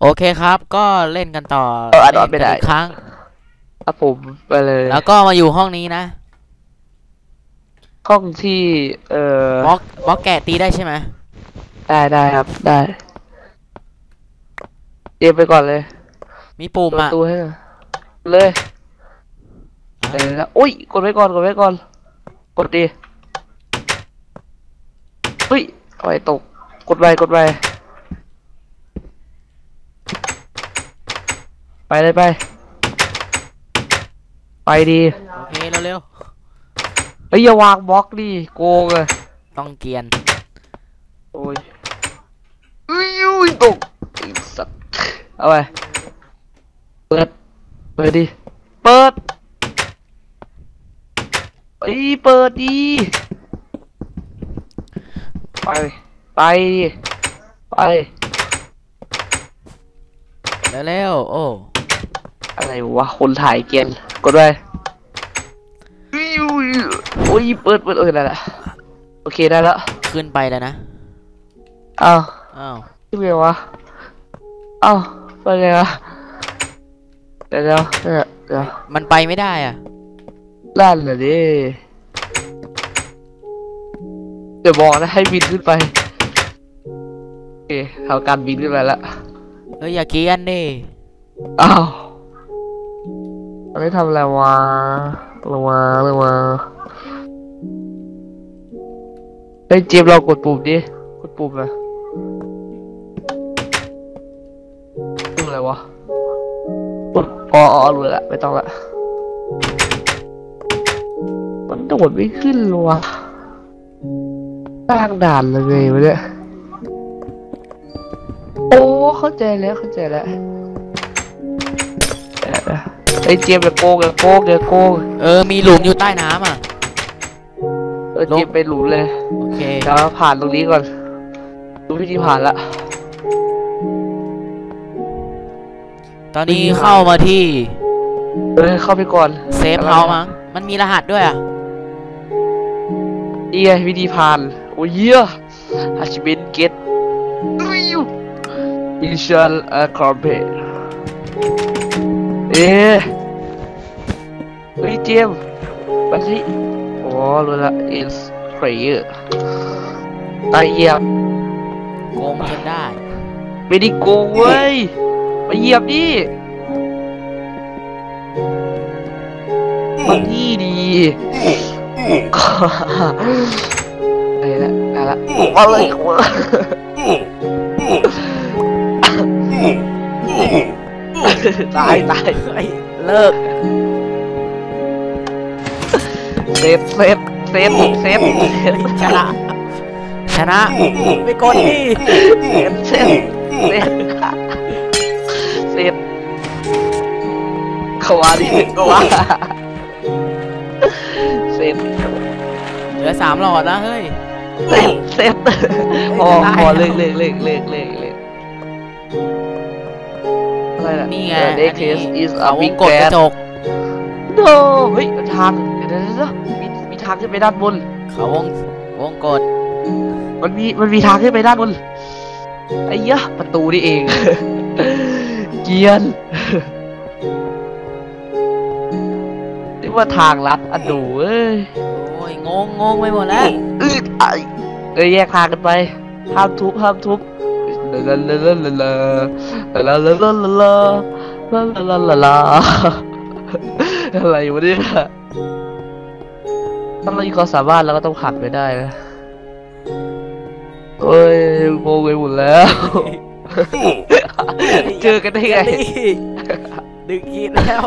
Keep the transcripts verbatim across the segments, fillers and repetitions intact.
โอเคครับก็เล่นกันต่อเอออัดเล่นไม่กันได้อีกครั้งครับผมไปเลยแล้วก็มาอยู่ห้องนี้นะห้องที่เอ่อบล็อกบล็อกแกะตีได้ใช่ไหมได้ได้ครับได้เตรียมไปก่อนเลยมีปุ่มเปิดปอ่ะระตูให้หน่อยเลยไปเลยนะอุ้ยกดไว้ก่อนกดไว้ก่อนกดดีเฮ้ยเอาไว้ตกกดไว้กดไว้ไปเลยไปไปดีโอเคเร็วเฮ้ยอย่าวางบล็อกดิโกงเลยๆต้องเกียนโอ้ยอุ้ยอุ้ยตกไอ้สัตว์เอาไปเปิดเปิดดิเปิดไอ้เปิดดิไปไปไปเร็วๆโอ้อะไรวะคนถ่ายเกมกดไปอุ้ยอุ้ยโอ้ยเปิดเปิดเออได้ละโอเคได้แล้วขึ้นไปแล้วนะอ้าวอ้าวขึ้นไงวะอ้าวไปไงวะเดี๋ยวเดี๋ยวเดี๋ยวมันไปไม่ได้อ่ะลั่นเลยดิเดี๋ยวบอกนะให้บินขึ้นไปโอเคทำการบินขึ้นไปแล้วเฮ้ยอย่าเกียนดิอ้าวอันนี้ทำอะไรวะลงมาลงมาเฮ้ยเจมเรากดปุ่มดิกดปุ่มนะปุ่มอะไรวะกดอ๋ออ๋อรู้ละไม่ต้องละมันโดดไม่ขึ้นเลยวะตั้งด่านเลยไงวะเนี่ยโอ้เข้าใจแล้วเข้าใจแล้วไอ้เจมอย่าโกงอย่าโกงอย่าโกงเออมีหลุมอยู่ใต้น้ำอ่ะเออเจมไปหลุมเลยโอเคเดี๋ยวผ่านตรงนี้ก่อนดูวิธีผ่านละตอนนี้เข้ามาที่เออเข้าไปก่อนเซฟเฮาส์มั้งมันมีรหัสด้วยอ่ะเอียวิธีผ่านโอ้ยเยี่ยฮัชบินเกตอินชัลอาคอร์เบเอ๊ะเฮ้ยเจมมาสิโอ้รู้ละอินสเพรย์ตายเหยียบโกงจนได้ไม่ได้โกงเว้ยมาเหยียบดิมานี่ดีอะไรละอะไรละมาเลยตายตายเลิกเซฟเซฟเซฟเซฟชนะชนะไปกดดิเซฟเซฟเซฟเซฟเขาว่าดิเขาว่าเซฟเหลือสามหลอดแล้วเฮ้ยเซฟเซฟพอพอเลิกเลิกเลิกเลิกเลิกเลิกอะไรล่ะนี่ไง The next is a วง big กดกระจกโนเฮ้ยทางเดี๋ยวเดี๋ยวมีมีทางขึ้นไปด้านบนเขาวงวงกดมันมีมันมีทางขึ้นไปด้านบนไอ้ยะประตูนี่เองเกียนนี่ว่าทางลัดอันดูเอ้ยโอ้ยงงงงไปหมดแล้วอืดไอเอ้ยแยกทางกันไปห้ามทุบห้ามทุบลาลาลาลาลาลาลาลาลาลาลาลาลาลาลาอะไรวะเนี่ยถ้าเรามีความสามารถเราก็ต้องขัดไม่ได้นะเฮ้ยโง่ไปหมดแล้วเจอกันได้ไงดึกอีกแล้ว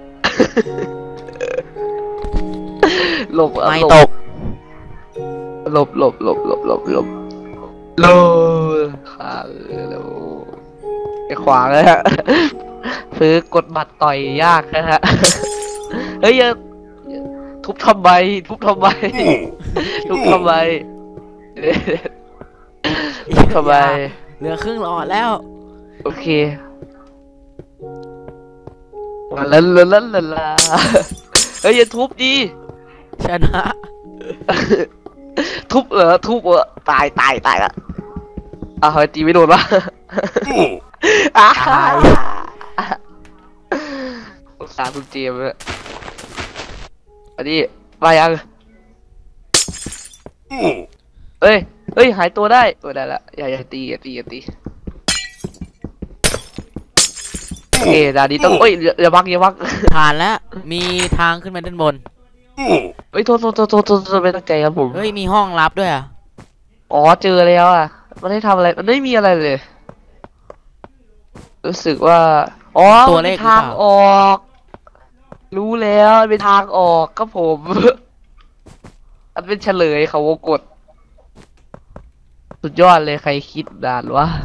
หลบไม่ตกหลบหลบหลบหลบหลบหลบหลบขาแล้วไอ้ขวางเลยฮะซื้อกดบัตรต่อยยากนะฮะเฮ้ยทุบทำไมทุบทำไมทุบทำไมทุบทำไมเหลือครึ่งหลอดแล้วโอเคลาลาลาลาลาเฮ้ยอย่าทุบดิชนะทุบเหรอทุบเหรอตายตายตายละอ่ะเฮ้ยตีไม่โดนวะอ่ะตายสงสารคุณเจมส์เลยอันนี้มายังเอ้ยเอ้ยหายตัวได้ตัวได้ละอย่าอย่าตีอย่าตีอย่าตีเอ๊ะดาดีต้องเอ้ยอย่าอย่าบักอย่าบักผ่านแล้วมีทางขึ้นมาด้านบนเฮ้ยโทษโทษโทษโทษโทษโทษไม่ตั้งใจครับผมเฮ้ยมีห้องลับด้วยอ่ะอ๋อเจอแล้วอ่ะมันได้ทำอะไรมันไม่มีอะไรเลยรู้สึกว่าอ๋อตัวเลขมันเป็นทางออก รู้แล้วมันเป็นทางออกครับผม อันเป็นเฉลยเขาวงกดสุดยอดเลยใครคิดด่านวะ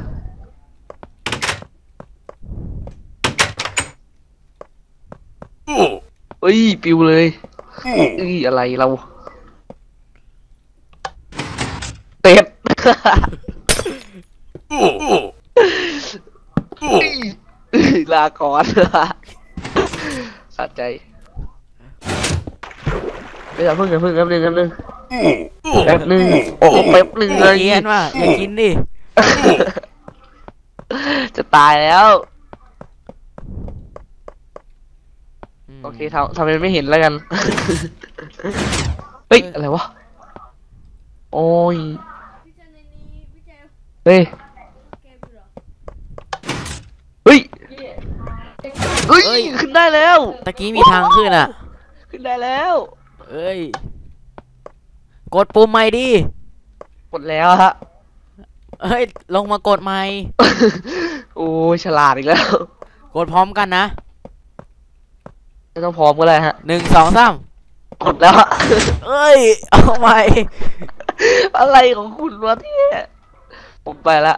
เอ้ยปิวเลยเอ้ยอะไรเราเต็ด ลาก่อน สะใจไม่อย่าเพิ่งอย่าเพิ่งแป๊บนึงแป๊บนึงแป๊บนึงโอ้แป๊บนึงเลยเย็นว่ะอย่ากินดิจะตายแล้ว โอเคทำทำเป็นไม่เห็นแล้วกัน เฮ้ย อะไรวะ โอ้ย เฮ้ย เฮ้ย เฮ้ย ขึ้นได้แล้วตะกี้มีทางขึ้นอ่ะขึ้นได้แล้วเอ้ยกดปุ่มใหม่ดิหมดแล้วฮะเฮ้ยลงมากดใหม่โอ้ยฉลาดอีกแล้วกดพร้อมกันนะไม่ต้องพร้อมก็ได้ฮะหนึ่งสองสามกดแล้วอะเอ้ยเอาใหม่อะไรของคุณวะเนี่ยผมไปละ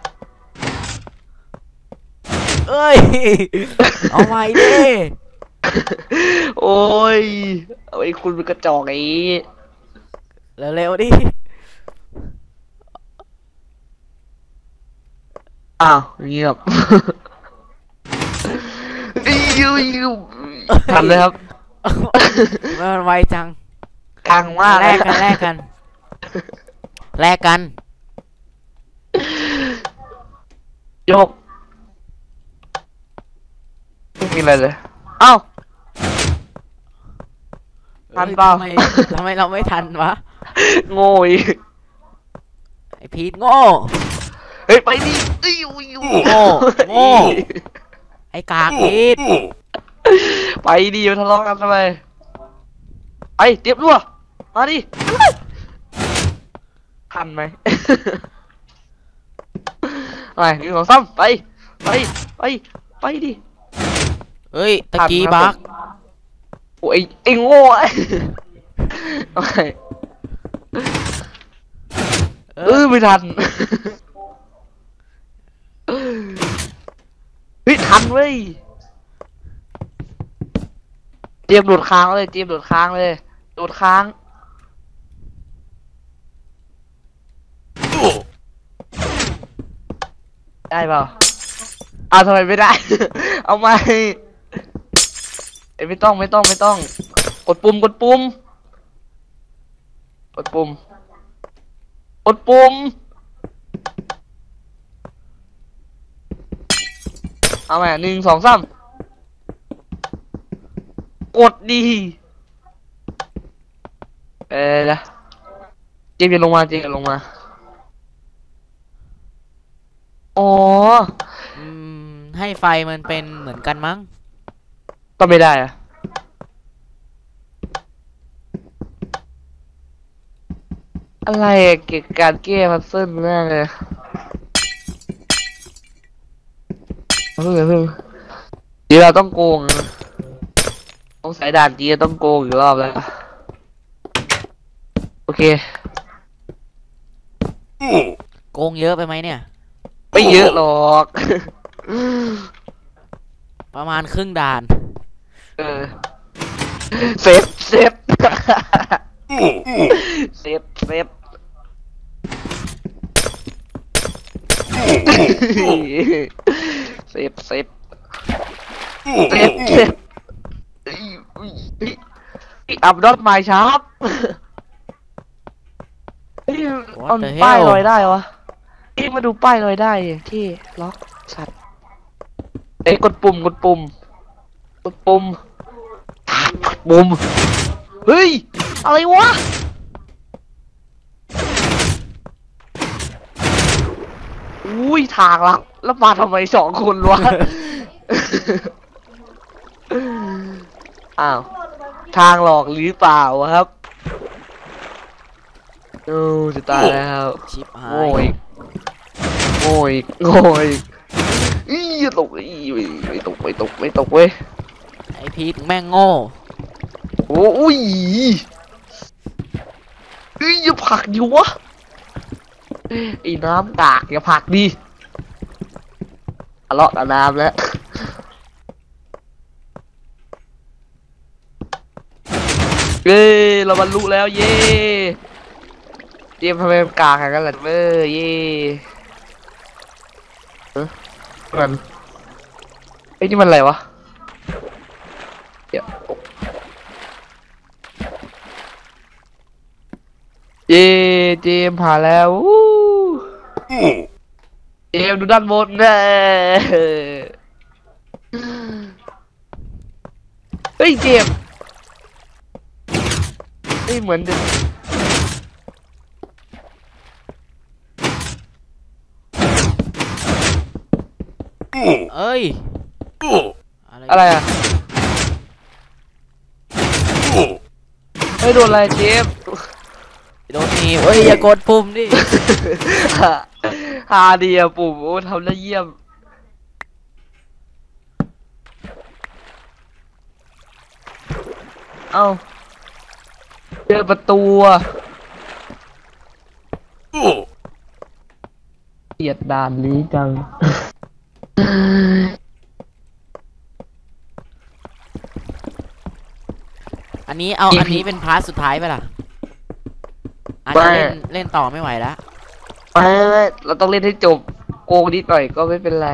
เอ้ยเอาใหม่ดิโอ้ยเอาไอ้คุณเป็นกระจอกไอ้เร็วๆดิอ้าวเงียบ ยูยูทำเลยครับมันไวจังกลางมากแลกกันแลกกันแลกกันยกไม่มีอะไรเลย เอ้า ทันเปล่าทำไมทำไมเราไม่ทันวะโง่อีกไอพีทโง่เฮ้ย ไปดิเอ้ยยูยูโง่โง่ ไอกากพีทไปดิมาทะเลาะกันทำไมไปเตรียมตัวมาดิทันไหม ไปหนึ่งสองสามไปไปไปไปดิเฮ้ยตะกี้ทันครับบักโอ้ยไอ้โง่ไอ้ โอเคเอเอออไม่ทัน เฮ้ยทันเว้ยเตรียมโดดค้างเลยเตรียมโดดค้างเลยโดดค้างได้เปล่าอ้าวทำไมไม่ได้ เอาไหมเอ้ยไม่ต้องไม่ต้องไม่ต้อง กดปุ่มกดปุ่มกดปุ่มกดปุ่มเอาไหมหนึ่งสองสามกดดีเออนะเจมส์อย่าลงมาเจมส์อย่าลงมาอ๋ออืมให้ไฟมันเป็นเหมือนกันมั้งก็ไม่ได้อะอะไรอะเกี่ยวกับการแก้พัซเซิลมากเลยเพิ่งเพิ่งเดี๋ยวเราต้องโกงนะต้องสายด่านจีต้องโกงอีกรอบแล้วโอเคโกงเยอะไปไหมเนี่ยไม่เยอะหรอกประมาณครึ่งด่านเออเซฟเซฟเซฟเซฟเซฟเซฟเซฟเซฟอัพดอทไมชาร์ปเอา What the ป้าย hell ลอยได้วะเอ๊ะมาดูป้ายลอยได้ที่ล็อกสัตว์เอ้ยกดปุ่มกดปุ่มกดปุ่มกดปุ่มเฮ้ยอะไรวะอุ้ยทางลักแล้วมาทำไมสองคนวะ อ้าวทางหลอกหรือเปล่าวะครับโอ้จะตายแล้วชิบหาโง่ยอีกโง่อีกโง่อีกอีตกอีไม่ไม่ตกไม่ตกไม่ตกเว้ยไอพีทแม่งโง่โอ้ยเฮ้ยอย่าผลักดิวะไอ้น้ำกากอย่าผลักดิทะเลาะกับน้ำแล้วเย้เราบรรลุแล้วเย้เตรียมทำไมมันกากกันล่ะเว้ยเย้เอ๊ะมันไอ้ยนี่มันอะไรวะเดี๋ยวเย้เจมส์ผ่านแล้ววู้เจมส์ดูด้านบนนะเฮ้ยเจมส์เฮ้ยเหมือนจะเอ้ยอะไรอะไรอ่ะเฮ้ยโดนอะไรเจมส์โดนหนีบเอ้ยอย่ากดปุ่มดิฮาดีอะปุ่มโอ้ทำได้เยี่ยมเอ้าเจอประตูอะเกลียดด่านนี้จังอันนี้เอาอีอันพีนี้เป็นพาร์ทสุดท้ายไปล่ะอาจไม่จะเล่นเล่นต่อไม่ไหวแล้วไม่ไม่เราต้องเล่นให้จบโกงนิดหน่อยก็ไม่เป็นไร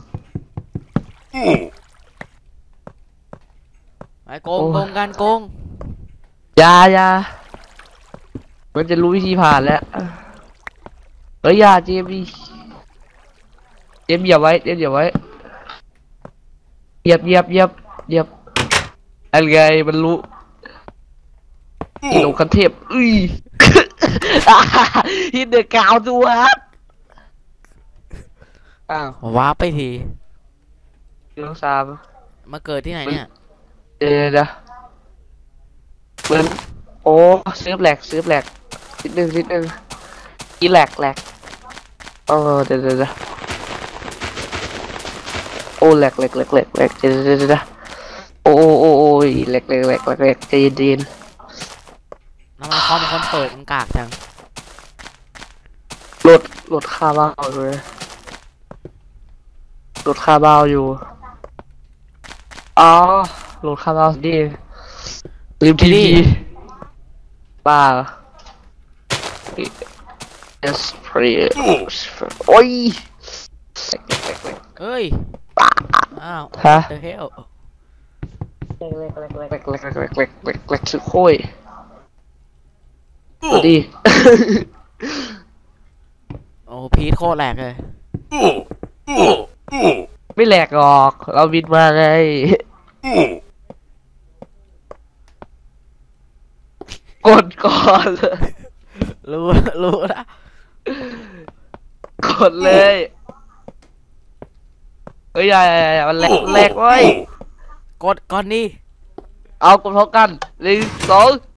ไปโกงโอ้โกงกันโกงอยาอยามันจะรู้วิธีผ่านแล้วเฮ้ยอยาเจมส์ดิเจมส์เหยียบไว้เจมส์เหยียบไว้เหยียบเหยียบเหยียบเหยียบอะไรมันรู้อีโลคันเทพอุ้ย ฮิตเดอะกาวตัวครับอ้าวว้าร์ปไปทีเรื่องสามมาเกิดที่ไหนเนี่ยเดี๋ยวนะเหมือนโอ้ซื้อแหลกซื้อแหลกนิดนึงนิดนึงอีแหลกแหลกเออเดี๋ยวเดี๋ยวเดี๋ยวโอ้แหลกแหลกแหลกแหลกแหลกเดี๋ยวเดี๋ยวเดี๋ยวโอ้โอ้โอ้โอ้ยแหลกแหลกแหลกแหลกแหลกใจเย็นทำไมคอมคนเปิดมันกากจังๆโหลดโหลดคาบ้าเลยโหลดคาบ้าอยู่อ๋อโหลดคาบ้าดิลืมทีวีบ้า yes please โอ้ยเอ้ยอ้าวฮะเดอะเฮลเล็กเล็กเล็กเล็กเล็กเล็กเล็กเล็กสุดโค้ยดูดิโอ้พีทโคตรแหลกเลยไม่แหลกหรอกเราบินมาไงกดก่อนเลยรู้รู้นะกดเลยเฮ้ยอย่าอย่าอย่ามันแหลกแหลกเว้ยกดก่อนดิเอากดพร้อมกันหนึ่งสอง